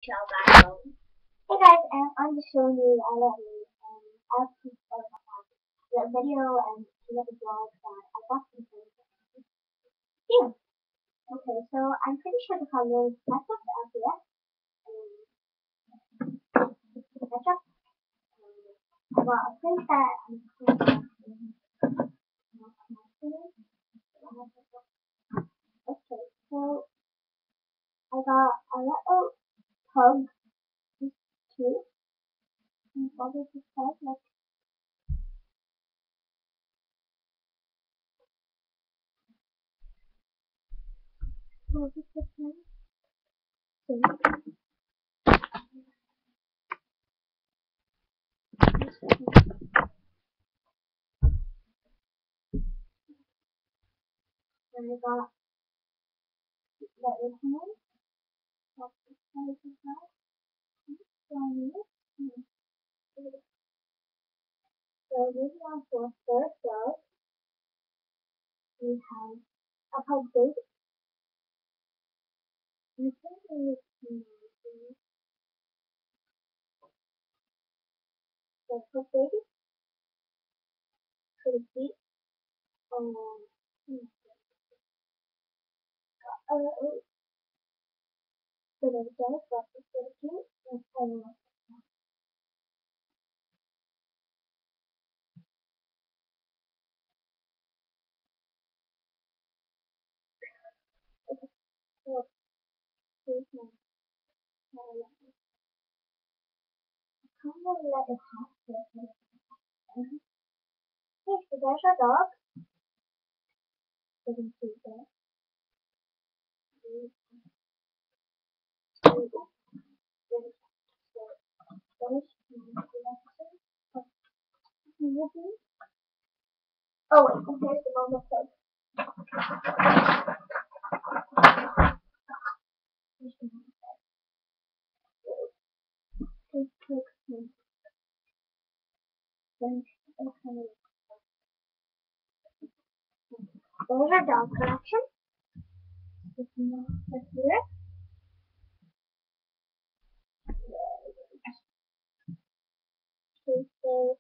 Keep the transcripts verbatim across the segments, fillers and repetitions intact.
Hey guys, and I'm just showing you a little um, outfit of the video and a little blog that I got from here. Okay, so I'm pretty sure the color is ketchup, L P S, um, ketchup. Um, well, I think that I'm going to Okay, so I got a little pug, these two, and what does it say? Like, what does it say? So, and I got little hand, what does it say? So, So moving on to our third dog, we have a pug baby. I think it is the pug baby, pretty cute. Um, a little bit of dog, but it's pretty cute. And um, okay, so here's my my I kind of let it have this. Okay, so there's our dog. Pretty cute there. So, finish my collection. Oh wait, and here's the bonus code. Here's the bonus code. Please click on then okay. There's our dog collection. This is not here. Okay, so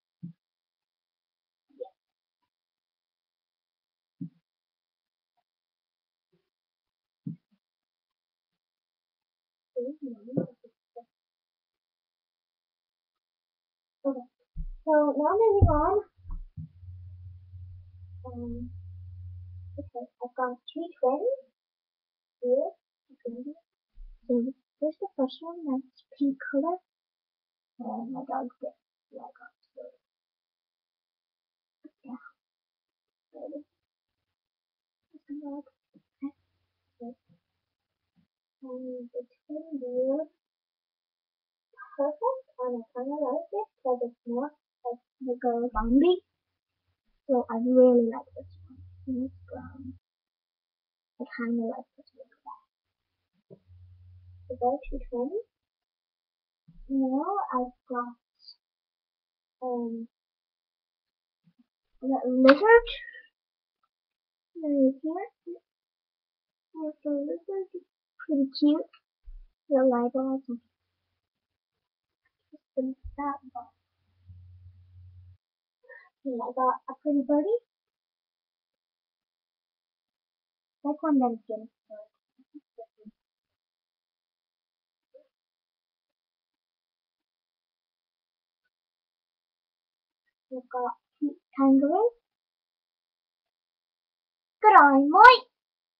okay. So now moving on. Um okay, I've got two twins here. So here's the first one that's pink color. And my dog's get yeah, I got so yeah. So this is the dog. Okay. And the twin beard perfect and I kinda like it because it's more like the girl zombie. So I really like this one. And it's brown. I kinda like this one. The very two twins. Now I've got um a lizard right here. There's the lizard. It's pretty cute. The eyeballs and just that one. Okay, I got a pretty birdie. Like one that is getting started. We've got cute kangaroo. Good eye, Mike.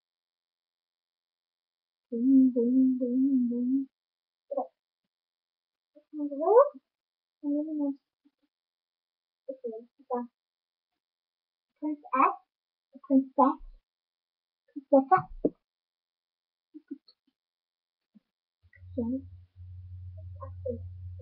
Boom, boom, boom, boom. Okay, kangaroo. And then there's okay, the princess, the princess, princessa. Yes, actually,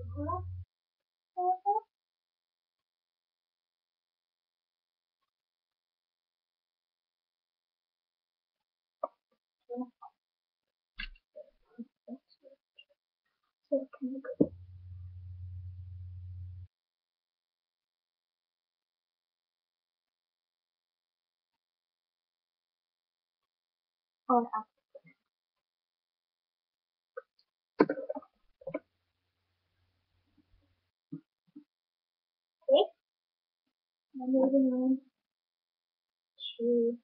so kangaroo. On up. I'm moving on to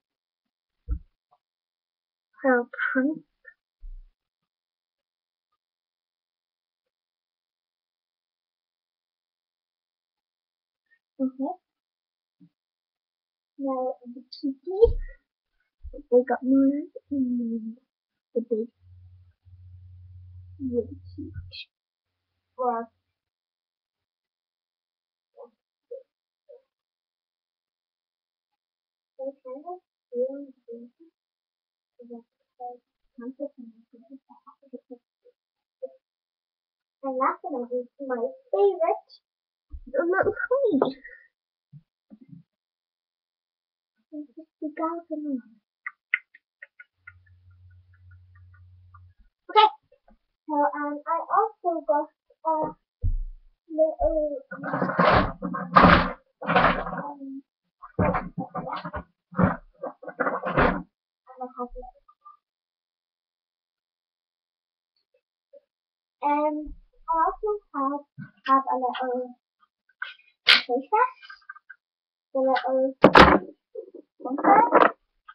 her prince. Okay. Now the kitty, they got married and the baby really cute. Well, they kind of feel busy because conflict and and last but not least, my favorite, the little queen. It's just the girl from the Okay, so um, I also got a little um, and I have it. And I also have have a little playset, the little bunker.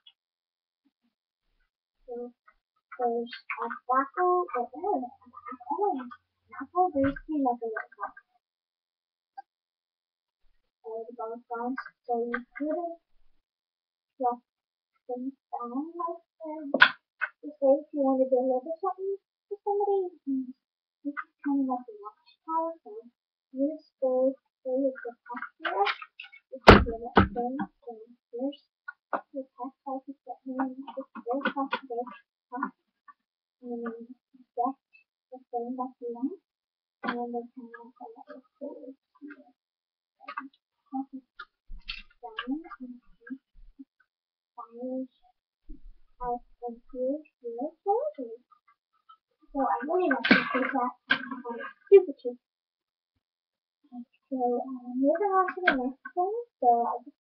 So there's a apple, oh, oh, an apple, there's two like a little box. So the bonus ones, so you could have just them down like um, to say if you want to deliver something to somebody. This is kind of like a watchtower, so you just go through with the text here. You can give it a thing, so here's the text I could get in, just very fast to get and then get the thing that you want, and then they can like a little code here. Press it down and files as include your delivery. So I really like to take that um, super cheap. So um, moving on to the next thing. So I just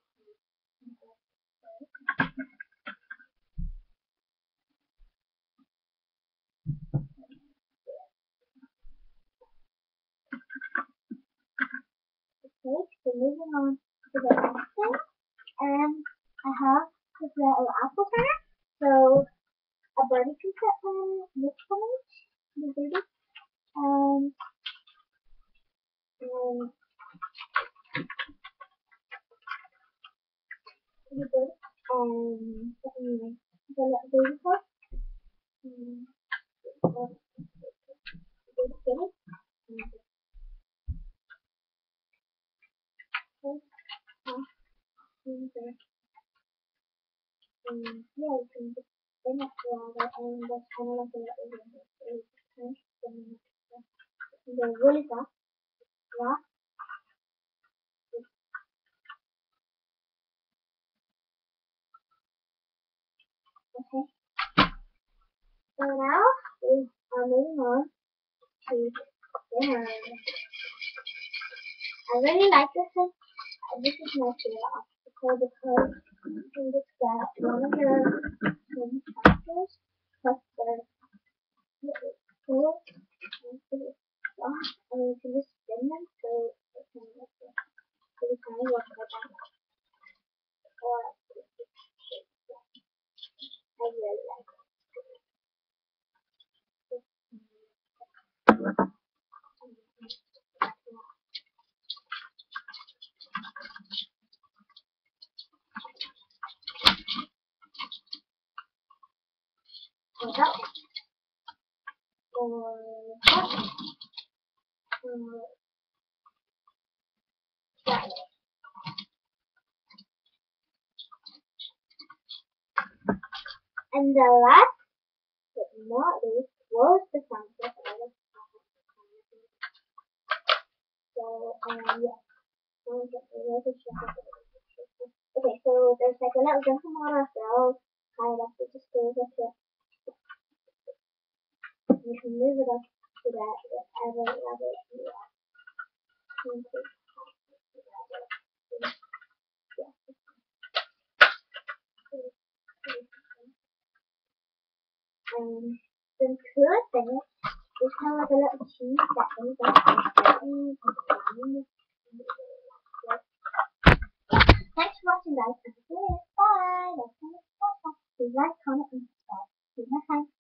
okay, so moving on to the next thing. And I have this little apple center. So a birdie can sit on this one, the baby. Um and the bird um anyway, the little baby cup. Um, the baby kitty. And the and the um yeah, you can just spin it around and that's kind of like a little window. So you just kind of spin it. And they're really fast. Yeah. Okay. So now we are moving on to dinner. I really like this one. Uh, This is my favorite obstacle because you can just get one of your twin factors plus their little tool and put it off, and you can just spin them so it can work. So it kind of works like that. Or I really like it. So that or that. Or that. And the last but not least was the sunset of So um yeah. Okay, so there's like a little drinking water fell high up with the stairs up here. You can move it up to that whatever level you want. Um, the cool thing is kind of like a little cheese that goes up and down and down. you guys. And see you later. Bye. That's it. Please like, comment, and subscribe. See you next time.